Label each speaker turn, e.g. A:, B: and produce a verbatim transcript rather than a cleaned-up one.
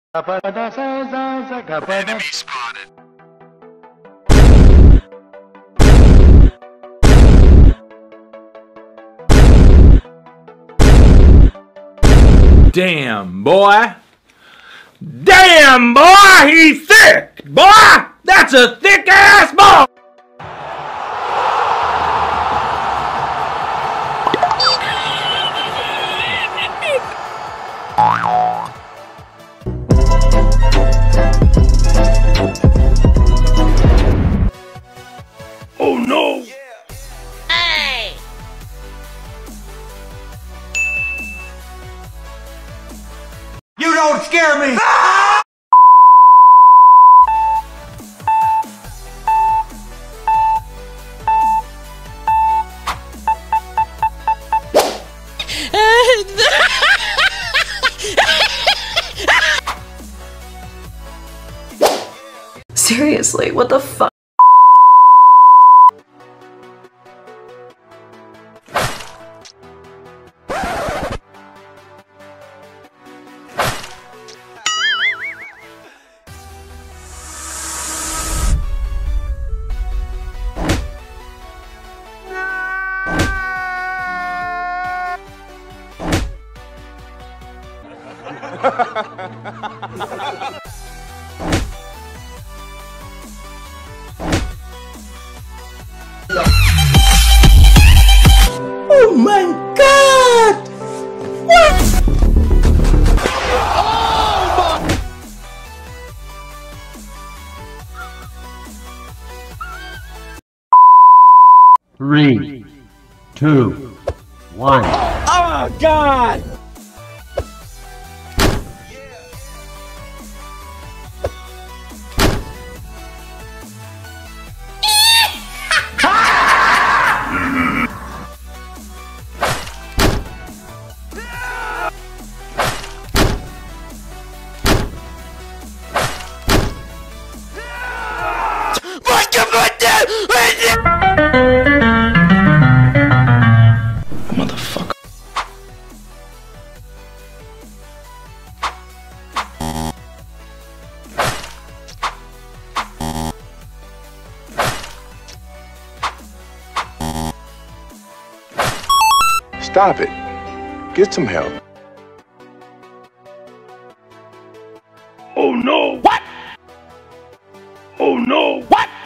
A: Enemy spotted.
B: Damn, boy. Damn, boy, he's thick. Boy, that's a thick ass boy. Oh no.
C: Hey.
D: You don't scare me!
E: Seriously, what the fuck?
D: Oh my god! What?
F: Three, two, one.
D: Oh god!
B: Motherfucker.
A: Stop it. Get some help.
B: Oh no. What? Oh no. What?